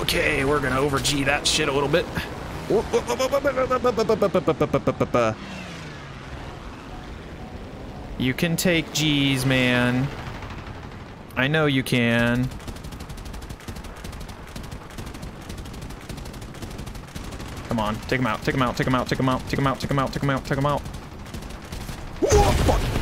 Okay, we're gonna over G that shit a little bit. You can take G's, man. I know you can. Come on, take him out, take him out, take him out, take him out, take him out, take him out, take him out, take him out. Whoa, fuck.